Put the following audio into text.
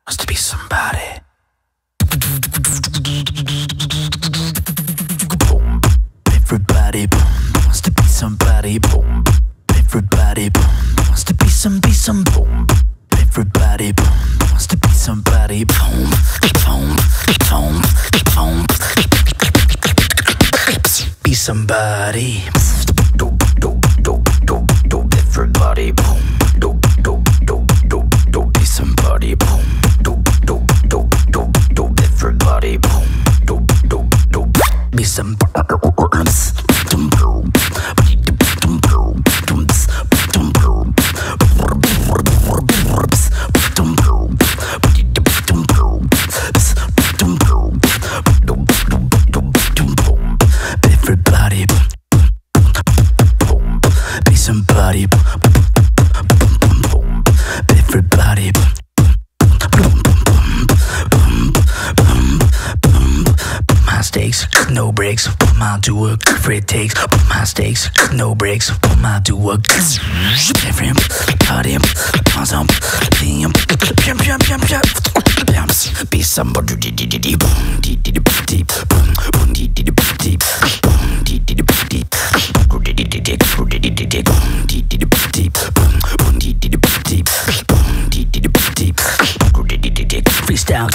Wants to be somebody. Boom. Everybody boom. Wants to be somebody. Boom. Everybody boom. Wants to be some boom. Everybody boom. Wants to be somebody. Boom. Boom. Boom. Boom. Be somebody. Everybody boom. Be somebody boom. Everybody boom. Be some everybody boom. Be somebody boom. Everybody boom. My stakes, no breaks. Put my do work, free it takes. Put my stakes, no breaks. Put my do work. Everybody, awesome. Be somebody. Boom, freestyle.